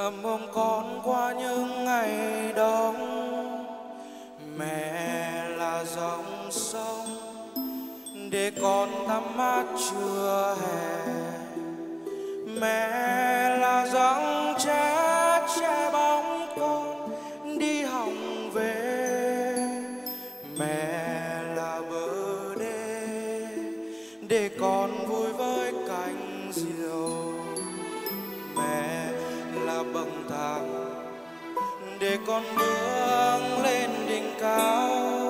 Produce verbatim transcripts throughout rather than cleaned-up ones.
ấm ôm con qua những ngày đông. Mẹ là dòng sông để con tắm mát trưa hè. Mẹ là dòng trẻ che bóng con đi học về. Mẹ là bờ đê để con vui với cánh diều. Mẹ là bậc thang để con bước lên đỉnh cao.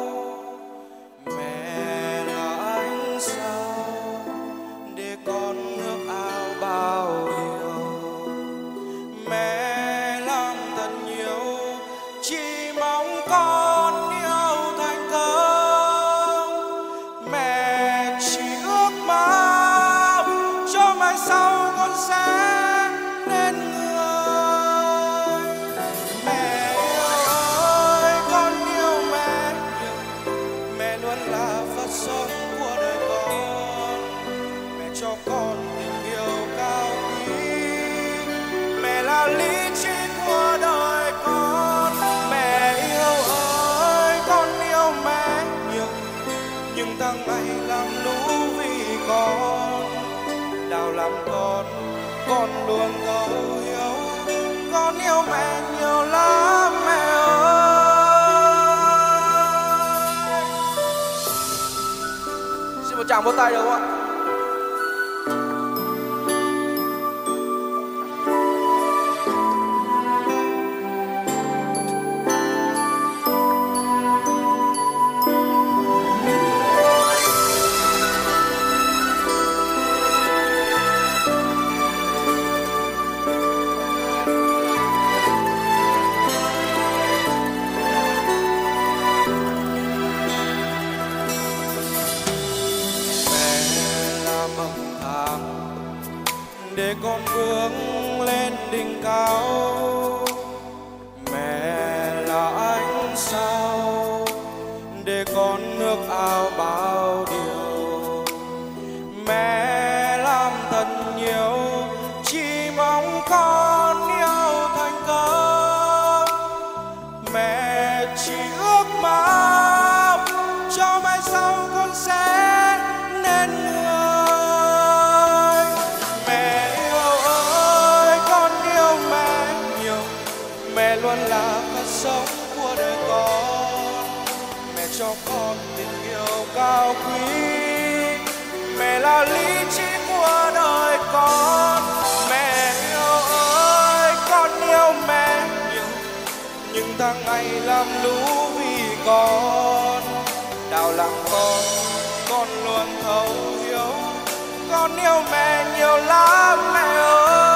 Mẹ là ánh sao để con ước ao bao điều. Mẹ làm thật nhiều chỉ mong con yêu thành công. Mẹ chỉ ước mong cho mai sau con sẽ nên người. Mẹ yêu ơi, con yêu mẹ nhiều. Mẹ luôn là Phật sống của đời con. Mẹ cho con tình yêu cao quý. Mẹ là lý trí của đời con. Mẹ yêu ơi, con yêu mẹ nhiều. Nhưng tháng ngày làm lũ vì con. Đau làm con, con luôn thấu hiểu. Con yêu mẹ nhiều lắm mẹ ơi. Xin một tràng vỗ tay được không ạ? Để con bước lên đỉnh cao. Mẹ là ánh sao để con ước ao bao điều. Mẹ làm thật nhiều chỉ mong con yêu thành công. Mẹ chỉ ước mong cho mai sau con sẽ nên người. Mẹ luôn là Phật sống của đời con. Mẹ cho con tình yêu cao quý. Mẹ là lý trí của đời con. Mẹ yêu ơi, con yêu mẹ nhiều. Nhưng tháng ngày làm lũ vì con. Đau lòng con, con luôn thấu hiểu. Con yêu mẹ nhiều lắm mẹ ơi.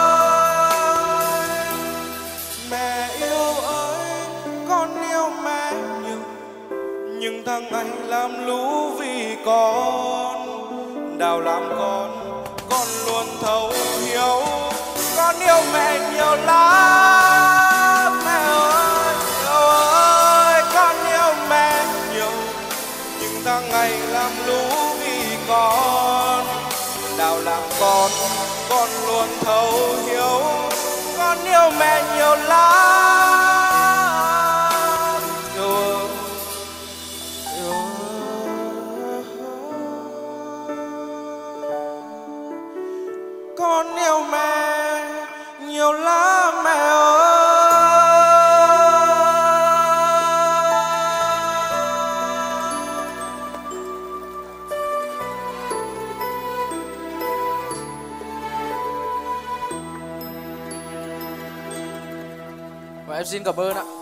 Mẹ yêu ơi, con yêu mẹ nhiều. Nhưng tháng ngày làm lũ vì con. Đau làm con, con luôn thấu hiểu. Con yêu mẹ nhiều lắm mẹ ơi. Yêu ơi, con yêu mẹ nhiều. Nhưng tháng ngày làm lũ vì con. Đau làm con, con luôn thấu hiểu. Con yêu mẹ nhiều lắm. Yêu ơi, yêu ơi. Con yêu mẹ nhiều lắm mẹ ơi. Và em xin cảm ơn ạ.